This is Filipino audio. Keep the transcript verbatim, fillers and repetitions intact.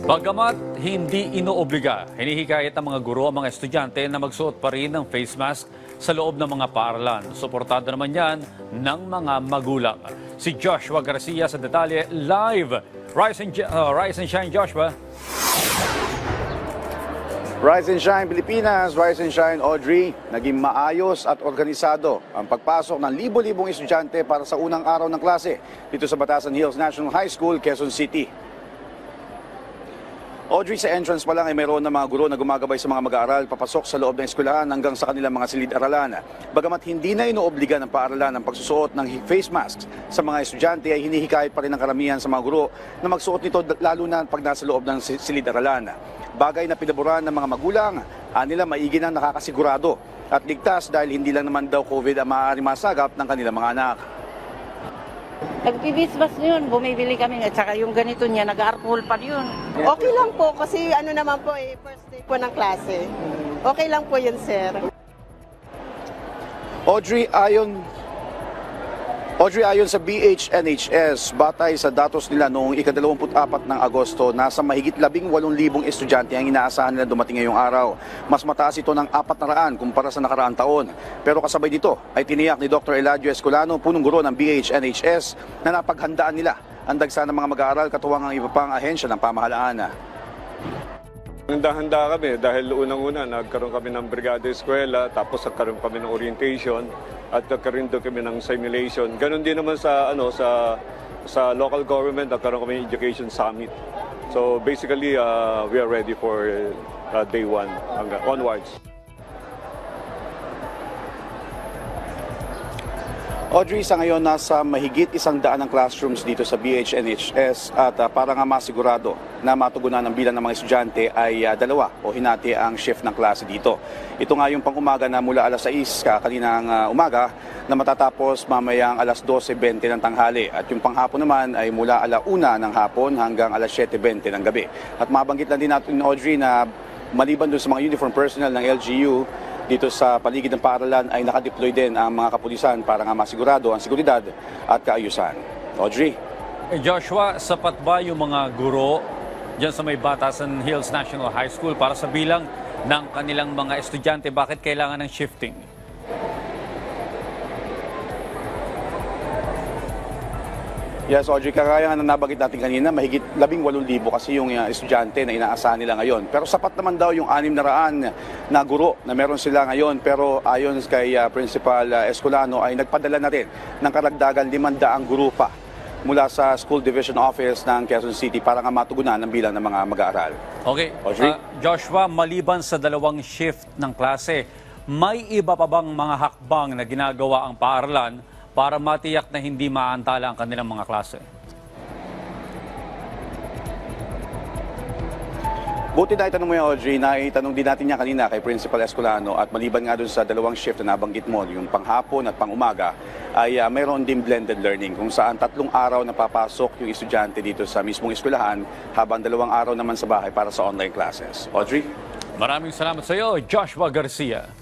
Bagamat hindi inoobliga, hinihikayat ng mga guro ang mga estudyante na magsuot pa rin ng face mask sa loob ng mga paaralan. Suportado naman yan ng mga magulang. Si Joshua Garcia sa detalye live. Rise and, uh, rise and shine, Joshua. Rise and shine Pilipinas, rise and shine Audrey. Naging maayos at organisado ang pagpasok ng libo-libong estudyante para sa unang araw ng klase dito sa Batasan Hills National High School, Quezon City. Audrey, sa entrance pa lang ay mayroon ng mga guro na gumagabay sa mga mag-aaral papasok sa loob ng eskwelahan hanggang sa kanilang mga silid-aralan. Bagamat hindi na inoobliga ng paaralan ang pagsusuot ng face masks sa mga estudyante, ay hinihikayat pa rin ng karamihan sa mga guro na magsuot nito lalo na pag nasa loob ng silid-aralan. Bagay na pinaboran ng mga magulang, anila maigi nang nakakasigurado at ligtas dahil hindi lang naman daw COVID ang maaaring masagap ng kanilang mga anak. Nagpibisbas yun, bumibili kami at saka yung ganito niya, nag-alcohol pa yun. Okay lang po kasi ano naman po eh, first day po ng klase. Okay lang po yun, sir. Audrey, ayon Audrey, ayon sa B H N H S, batay sa datos nila noong ikadalawamput apat ng Agosto, nasa mahigit labing walong libong estudyante ang inaasahan nila dumating ngayong araw. Mas mataas ito ng apat na raan kumpara sa nakaraang taon. Pero kasabay dito ay tiniyak ni Doctor Eladio Escolano, punong guro ng B H N H S, na napaghandaan nila ang dagsa ng mga mag-aaral katuwang ang iba pang ahensya ng pamahalaan. Handa-handa kami dahil unang-una nagkaroon kami ng brigada eskwela, tapos nagkaroon kami ng orientation at nagkaroon din kami ng simulation. Ganon din naman sa ano sa sa local government, nagkaroon kami ng education summit. So basically uh, we are ready for uh, day one hanggang onwards. Audrey, sa ngayon nasa mahigit isang daan ng classrooms dito sa B H N H S at uh, para nga masigurado na matugunan ang bilang ng mga estudyante ay uh, dalawa o hinati ang shift ng klase dito. Ito nga yung pang-umaga na mula alas sais kaninang uh, umaga na matatapos mamayang alas dose bente ng tanghali at yung panghapon naman ay mula alauna ng hapon hanggang alas siyete bente ng gabi. At mabanggit lang din natin, Audrey, na maliban doon sa mga uniform personnel ng L G U, dito sa paligid ng paaralan ay nakadeploy din ang mga kapulisan para nga masigurado ang seguridad at kaayusan. Audrey. Eh, Joshua, sapat ba yung mga guro dyan sa may Batasan Hills National High School para sa bilang ng kanilang mga estudyante? Bakit kailangan ng shifting? Yes, Audrey, kagaya ng nabanggit natin kanina, mahigit labing walong libo kasi yung uh, estudyante na inaasahan nila ngayon. Pero sapat naman daw yung anim na raan na guro na meron sila ngayon. Pero ayon kay uh, Principal uh, Escolano ay nagpadala na rin ng karagdagan limandaang guro pa mula sa School Division Office ng Quezon City para nga matugunan ang bilang ng mga mag-aaral. Okay, Audrey? uh, Joshua, maliban sa dalawang shift ng klase, may iba pa bang mga hakbang na ginagawa ang paaralan para matiyak na hindi maantala ang kanilang mga klase? Buti na itanong mo yan, Audrey, na itanong din natin niya kanina kay Principal Escolano at maliban nga dun sa dalawang shift na nabanggit mo, yung panghapon at pangumaga, ay uh, mayroon din blended learning kung saan tatlong araw na papasok yung estudyante dito sa mismong eskwelahan habang dalawang araw naman sa bahay para sa online classes. Audrey? Maraming salamat sa iyo, Joshua Garcia.